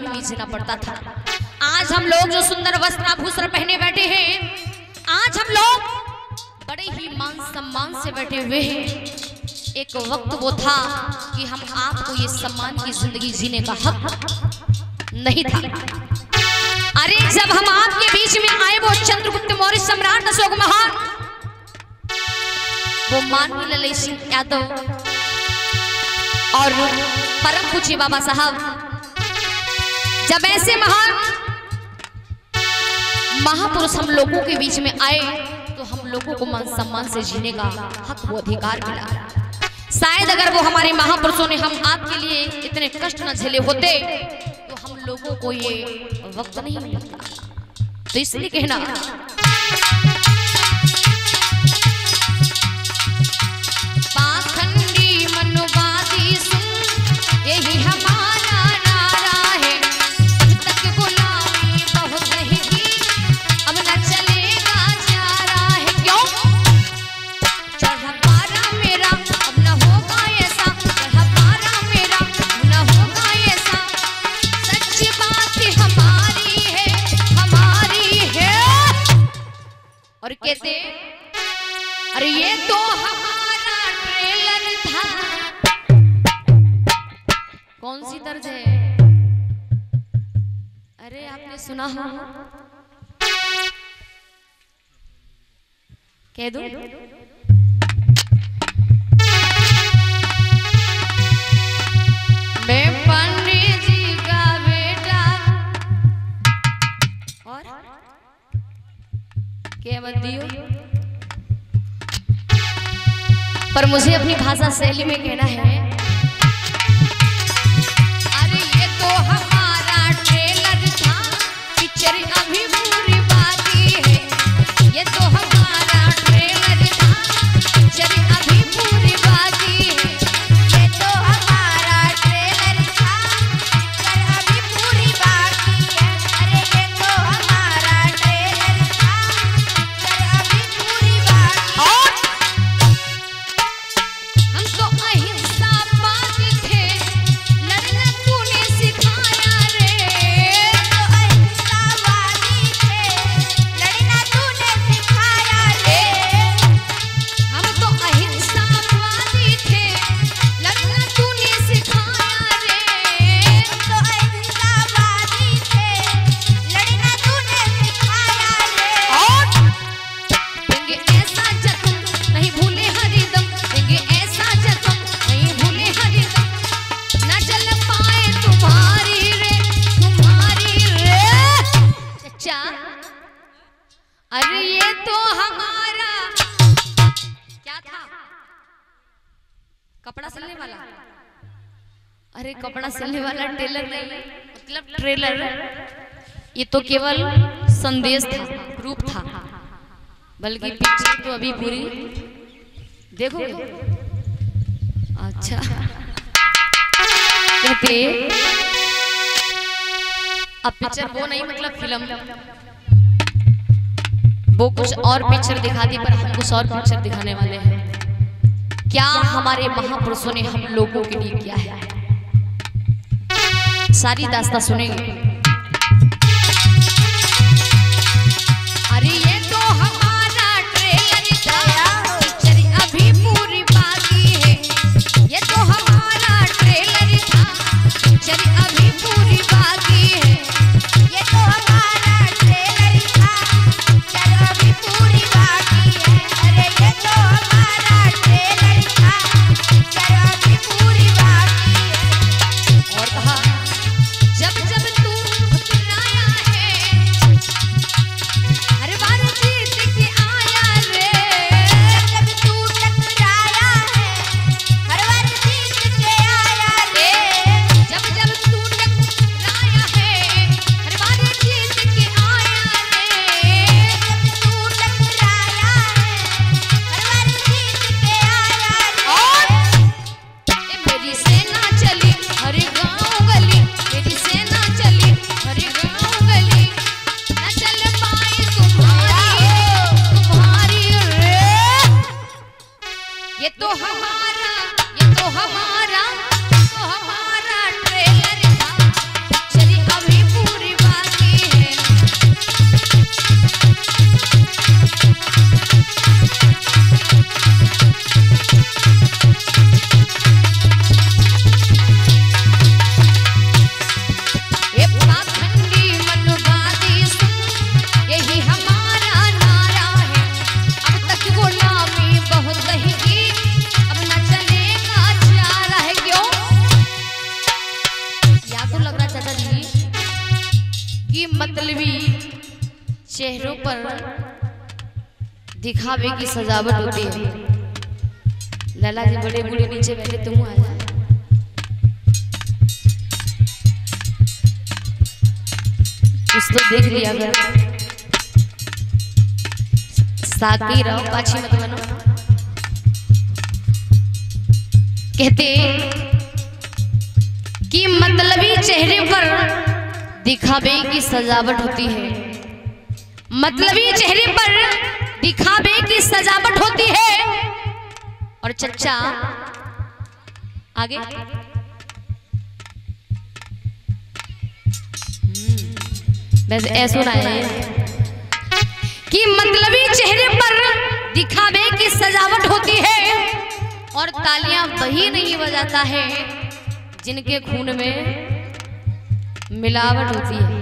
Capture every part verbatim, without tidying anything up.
भी जीना पड़ता था। आज हम लोग जो सुंदर वस्त्र आभूषण पहने बैठे हैं, आज हम लोग बड़े ही मान सम्मान से बैठे हुए हैं। एक वक्त वो था कि हम आपको ये सम्मान की जिंदगी जीने का हक नहीं था। अरे जब हम आपके बीच में आए वो चंद्रगुप्त मौर्य सम्राट अशोक महान, वो मानवी ललित सिंह यादव और परम पूज्य बाबा साहब, जब ऐसे महान महापुरुष हम लोगों के बीच में आए तो हम लोगों को मान सम्मान से जीने का हक, वो अधिकार मिला। शायद अगर वो हमारे महापुरुषों ने हम आपके लिए इतने कष्ट न झेले होते तो हम लोगों को ये वक्त नहीं मिलता। तो इसलिए कहना पाखंडी मनोवादी सुन, यही हमारा नारा है। तक गुलामी बहुत रहेगी, अब न चलेगा जा रहा है। क्यों चढ़ा पारा मेरा, अब न होगा ऐसा। चढ़ा पारा मेरा, अब न होगा ऐसा। सच्ची बात हमारी है, हमारी है। और कहते अरे ये तो हमारा ट्रेलर था। कौन सी तर्ज है? अरे आपने सुना हो? कह दूं? मैं पंडित जी का बेटा और क्या मत दियो, पर मुझे अपनी भाषा शैली में कहना है। अरे ये तो हमारा ट्रेलर था, पिक्चर अभी पूरी बाकी है। ये तो हमारा ट्रेलर था, पिक्चर अभी पूरी बाकी है। ये तो हमारा ट्रेलर था, पिक्चर अभी पूरी बाकी है। अरे ये तो हमारा ट्रेलर था, पिक्चर अभी पूरी बाकी है। हम तो अहिंसावादी थे, लड़ना तूने सिखाया रे। तो अहिंसावादी थे, लड़ना तूने सिखाया रे। हम तो अहिंसावादी थे, लड़ना तूने सिखाया रे। हम तो अहिंसावादी थे, लड़ना तूने सिखाया रे। और देंगे ऐसा जख्म नहीं भूले हरिदम, देंगे ऐसा जख्म नहीं भूले हरिदम। न जल पाए तुम्हारी रे, तुम्हारी रे चचा। अरे ये तो हमारा क्या था? कपड़ा सिलने वाला? अरे कपड़ा सिलने वाला टेलर नहीं, मतलब ट्रेलर। ये तो केवल संदेश था, रूप था, बल्कि पिक्चर तो अभी पूरी देखोगे। अच्छा कहते अब पिक्चर वो नहीं, मतलब फिल्म वो कुछ और पिक्चर दिखा दी, पर हम कुछ और पिक्चर दिखाने वाले हैं। क्या हमारे महापुरुषों ने हम लोगों के लिए किया है, सारी दास्तां सुनेंगे। अरे ये तो हमारा ट्रेलर था, पिक्चर अभी पूरी बाकी है। ये तो हमारा ट्रेलर था, पिक्चर अभी पूरी बाकी है। ये तो हमारा ट्रेलर था, पिक्चर अभी पूरी बाकी है। अरे ये तो हमारा ट्रेलर था, पिक्चर अभी पूरी बाकी है। और कहा जब जब तू चेहरों पर दिखावे की सजावट होती है। लाला जी बड़े बूढ़े नीचे बैठे, तुम आ जा। कुछ तो देख लिया कर, साकी रहो पाछी मत बनो। कहते कि मतलबी चेहरे पर दिखावे की सजावट होती है। मतलबी चेहरे पर दिखावे की सजावट होती है। और चच्चा आगे वैसे ऐसा सुना है कि मतलबी चेहरे पर दिखावे की सजावट होती है और तालियां वही नहीं बजाता है जिनके खून में मिलावट होती है।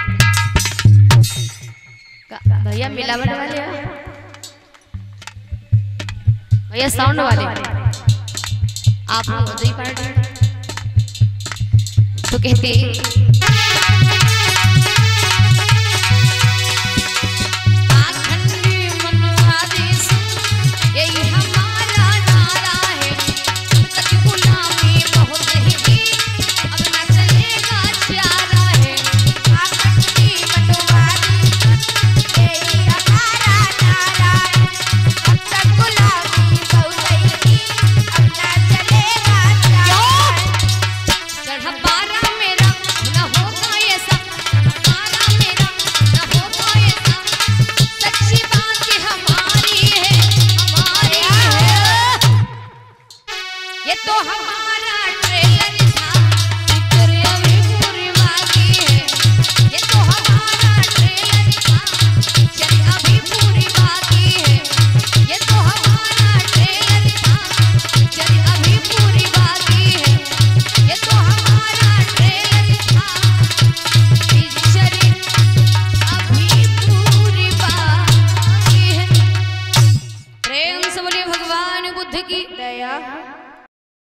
भैया मिलावट वाले, भैया साउंड वाले, आप उदय पार्टी। तो कहते दया।